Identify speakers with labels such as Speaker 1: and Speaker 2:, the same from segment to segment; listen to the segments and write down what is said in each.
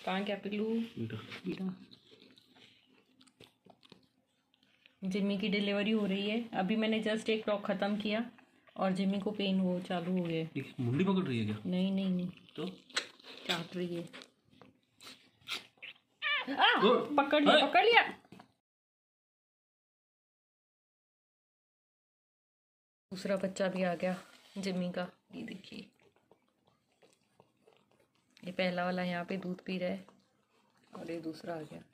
Speaker 1: कहाँ क्या पिल्लू? बेटा जिम्मी की डिलीवरी हो रही है। अभी मैंने जस्ट एक टॉक ख़त्म किया और जिम्मी को पेन वो चालू हो गया।
Speaker 2: मुंडी पकड़ रही है क्या?
Speaker 1: नहीं नहीं नहीं,
Speaker 2: तो
Speaker 1: चाट रही है। पकड़ लिया पकड़ लिया। दूसरा बच्चा भी आ गया जिम्मी का। ये देखिए, ये पहला वाला यहाँ पे दूध पी रहा है और ये दूसरा आ गया।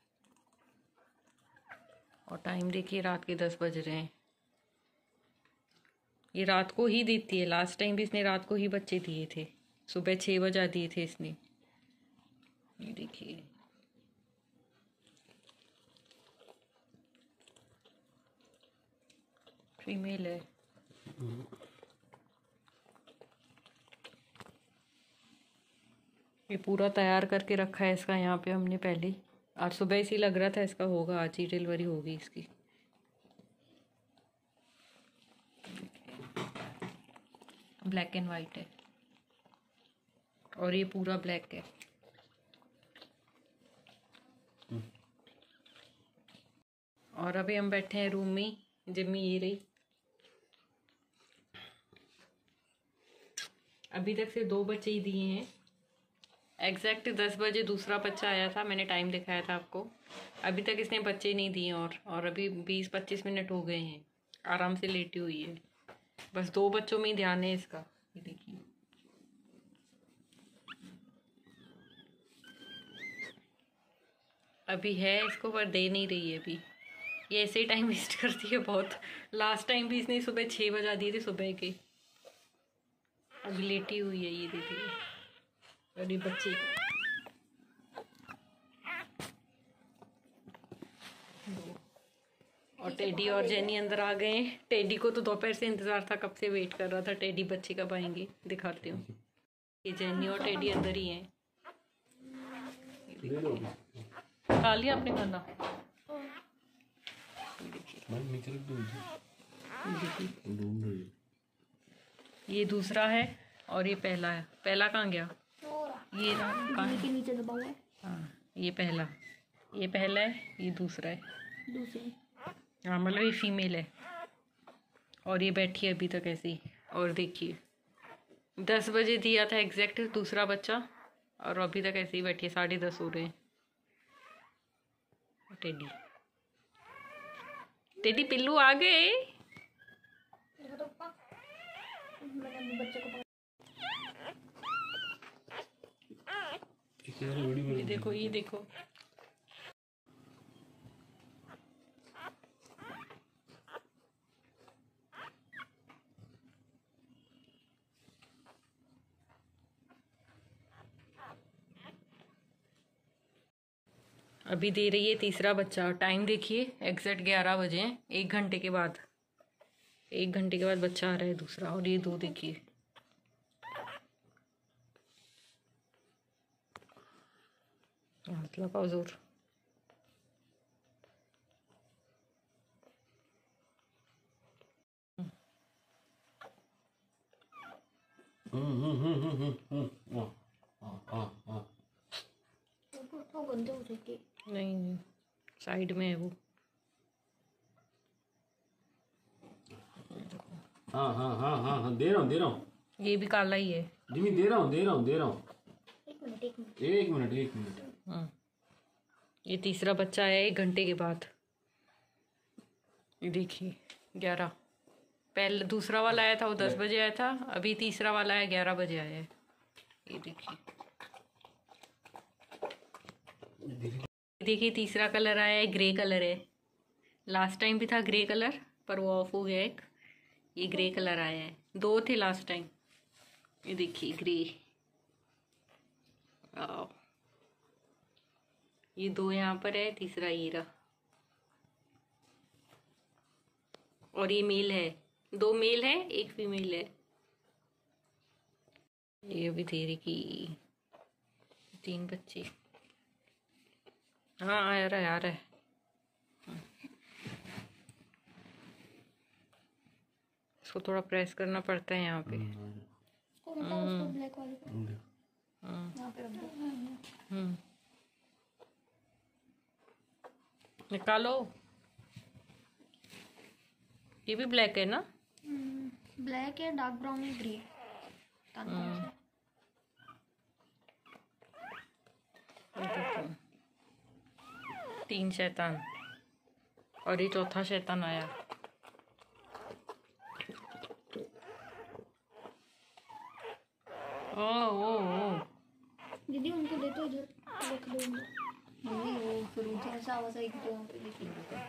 Speaker 1: और टाइम देखिए, रात के 10 बज रहे हैं। ये रात को ही देती है। लास्ट टाइम भी इसने रात को ही बच्चे दिए थे। सुबह 6 बजे दिए थे इसने। ये देखिए, फीमेल है। ये पूरा तैयार करके रखा है इसका यहाँ पे हमने पहले। आज सुबह इसी लग रहा था इसका होगा, आज ही डिलीवरी होगी इसकी। ब्लैक एंड वाइट है और ये पूरा ब्लैक है। और अभी हम बैठे हैं रूम में। जिम्मी ये रही। अभी तक से 2 बच्चे ही दिए हैं। एग्जैक्ट 10 बजे दूसरा बच्चा आया था, मैंने टाइम दिखाया था आपको। अभी तक इसने बच्चे नहीं दिए और अभी 20-25 मिनट हो गए हैं। आराम से लेटी हुई है। बस 2 बच्चों में ही ध्यान है इसका। ये देखिए, अभी है इसको पर दे नहीं रही है अभी। ये ऐसे ही टाइम वेस्ट करती है बहुत। लास्ट टाइम भी इसने सुबह 6 बजा दिए थे सुबह के। अभी लेटी हुई है, ये देखिए। अरे बच्चे और टेडी और जेनी अंदर आ गए। टेडी को तो दोपहर से इंतजार था, कब से वेट कर रहा था। टेडी बच्चे कब आएंगे, दिखाती हूँ। ये जेनी और टेडी अंदर ही हैं। खा लिया आपने खाना? ये दूसरा है और ये पहला है। पहला कहाँ गया? ये कहाँ के नीचे दबा हुआ है। हाँ, ये पहला है, ये दूसरा है। हाँ, मतलब ये फीमेल है और ये बैठी है अभी तक ऐसे ही। और देखिए, 10 बजे दिया था एग्जैक्ट दूसरा बच्चा और अभी तक ऐसे ही बैठी है। 10:30 हो रहे हैं। टेडी पिल्लू आ गए। ये देखो, ये देखो। अभी दे रही है तीसरा बच्चा। टाइम देखिए, एग्जैक्ट 11 बजे हैं। 1 घंटे के बाद बच्चा आ रहा है दूसरा। और ये 2 देखिए। लगाओ जोर। गंदे हो जाएंगे। नहीं, साइड में है वो।
Speaker 2: हाँ, दे रहा हूँ।
Speaker 1: ये भी काला ही है।
Speaker 2: जिम्मी दे रहा हूँ। एक मिनट।
Speaker 1: ये तीसरा बच्चा है 1 घंटे के बाद। ये देखिए, 11। पहले दूसरा वाला आया था, वो 10 बजे आया था। अभी तीसरा वाला है, 11 बजे आया है। ये देखिए, तीसरा कलर आया है, ग्रे कलर है। लास्ट टाइम भी था ग्रे कलर, पर वो ऑफ हो गया एक। ये ग्रे कलर आया है। 2 थे लास्ट टाइम। ये देखिए, ग्रे। ये 2 यहाँ पर है, तीसरा ये रहा। और ये मेल है। 2 मेल है, 1 फीमेल है। ये अभी तेरे की 3 बच्चे। हाँ, आ रहा है। इसको थोड़ा प्रेस करना पड़ता है यहाँ पे। निकालो। ये भी ब्लैक है ना?
Speaker 3: ब्लैक है, डार्क ब्राउन है, ग्रे।
Speaker 1: तीन शैतान और ये चौथा शैतान आया। ओ
Speaker 3: दीदी उनको दे तो इधर रख दो। मम्मी वो फिर ऊंचा ऐसा आवाज आएगी तो वहाँ पे देखिए।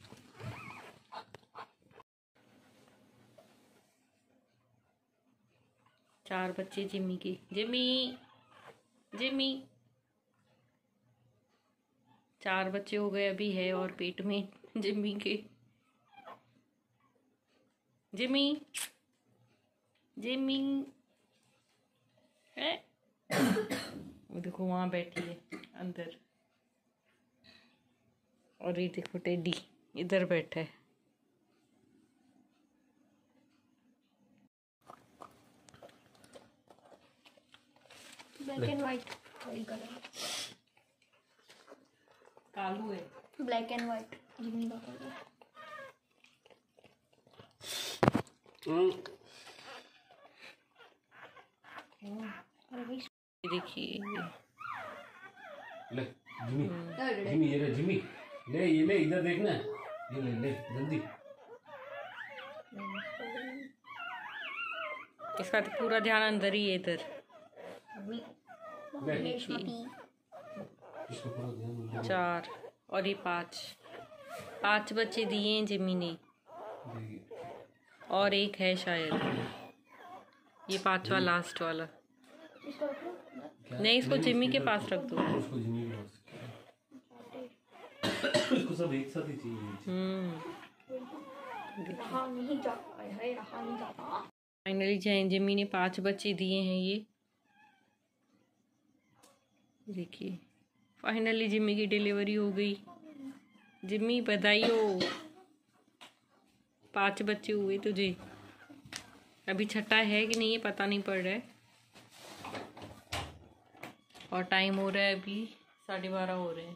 Speaker 1: 4 बच्चे जिम्मी के। जिम्मी जिम्मी 4 बच्चे हो गए अभी है और पेट में जिम्मी के। जिम्मी जिम्मी है। वो देखो वहां बैठी है अंदर। और ये देखो टेडी इधर बैठा है।
Speaker 3: Black and white colour.
Speaker 1: कालू है।
Speaker 3: ब्लैक एंड व्हाइट जिम्मी का कलर।
Speaker 1: देखिए
Speaker 2: ले जिम्मी जिम्मी ये ले जिम्मी ले ये ले इधर देखना ये ले ले जल्दी।
Speaker 1: इसका तो पूरा ध्यान अंदर ही है इधर।
Speaker 2: ले
Speaker 1: देखिए
Speaker 2: इसको पूरा ध्यान
Speaker 1: 4 और ये 5 बच्चे दिए हैं जिम्मी ने और एक है शायद ये 5वां लास्ट वाला। नहीं इसको जिम्मी के पास रख दो।
Speaker 2: उसको जिम्मी के पास उसको सब एक साथ ही चाहिए।
Speaker 3: रहा नहीं जाता है, रहा नहीं जाता।
Speaker 1: फाइनली जिम्मी ने 5 बच्चे दिए हैं। ये देखिए फाइनली जिम्मी की डिलीवरी हो गई। जिम्मी बधाई हो, 5 बच्चे हुए तुझे। अभी छठा है कि नहीं ये पता नहीं पड़ रहा है। और टाइम हो रहा है अभी 12:30 हो रहे हैं।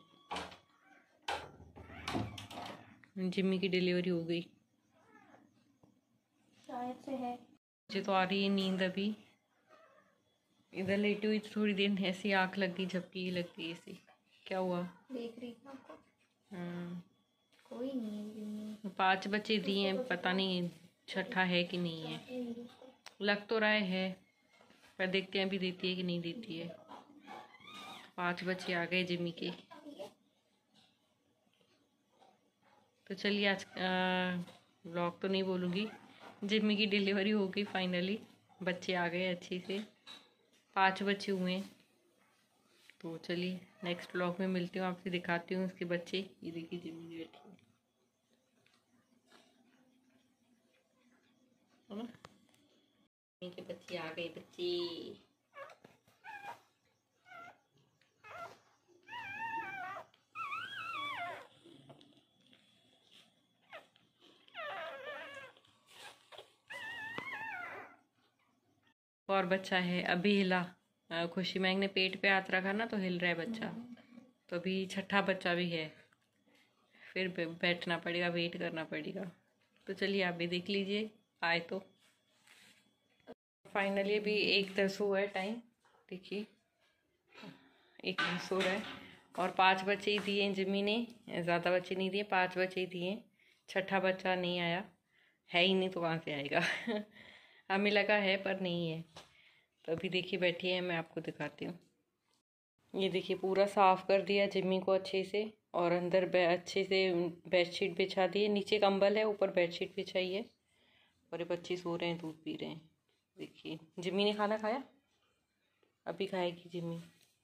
Speaker 1: जिम्मी की डिलीवरी हो गई
Speaker 3: शायद से है।
Speaker 1: मुझे तो आ रही है नींद अभी। इधर लेटी हुई थोड़ी देर ऐसी आँख लग गई, झपकी लग गई ऐसी। क्या हुआ?
Speaker 3: देख रही थी आपको। कोई नहीं है।
Speaker 1: 5 बच्चे दिए हैं, पता नहीं छठा है कि नहीं है। लग तो रहा है पर देखते हैं अभी देती है कि नहीं देती है। 5 बच्चे आ गए जिम्मी के। तो चलिए आज व्लॉग तो नहीं बोलूँगी। जिम्मी की डिलीवरी हो गई फाइनली। बच्चे आ गए अच्छे से, 5 बच्चे हुए। तो चलिए नेक्स्ट व्लॉग में मिलती हूँ, आपसे दिखाती हूँ उसके बच्चे। ये देखिए जिम्मी बैठी है ना। के बच्चे आ गए बच्चे। और बच्चा है अभी हिला। खुशी मैंग ने पेट पे हाथ रखा ना तो हिल रहा है बच्चा। तो अभी छठा बच्चा भी है, फिर बैठना पड़ेगा, वेट करना पड़ेगा। तो चलिए आप भी देख लीजिए आए तो। फाइनली अभी 1:10 हुआ है टाइम। देखिए 1:10 हो रहा है और 5 बच्चे ही दिए जिम्मी ने, ज़्यादा बच्चे नहीं दिए, 5 बच्चे ही दिए। छठा बच्चा नहीं आया, है ही नहीं तो कहाँ से आएगा। हमें लगा है पर नहीं है। तो अभी देखिए बैठी है, मैं आपको दिखाती हूँ। ये देखिए पूरा साफ़ कर दिया जिम्मी को अच्छे से और अंदर अच्छे से बेडशीट बिछा दी है। नीचे कंबल है, ऊपर बेडशीट बिछाई है और ये बच्चे सो रहे हैं, दूध पी रहे हैं। देखिए जिम्मी ने खाना खाया, अभी खाएगी जिम्मी।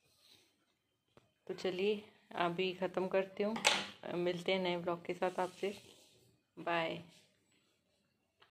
Speaker 1: तो चलिए अभी ख़त्म करती हूँ, मिलते हैं नए ब्लॉग के साथ आपसे। बाय।